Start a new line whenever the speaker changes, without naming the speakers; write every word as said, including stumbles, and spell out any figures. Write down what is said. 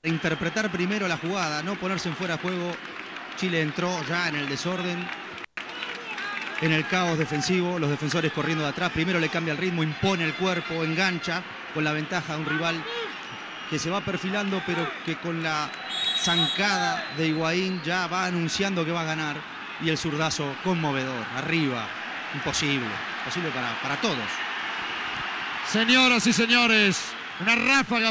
Interpretar primero la jugada, no ponerse en fuera de juego. Chile entró ya en el desorden, en el caos defensivo, los defensores corriendo de atrás. Primero le cambia el ritmo, impone el cuerpo, engancha con la ventaja de un rival que se va perfilando, pero que con la zancada de Higuaín ya va anunciando que va a ganar. Y el zurdazo conmovedor, arriba, imposible, imposible para, para todos.
Señoras y señores, una ráfaga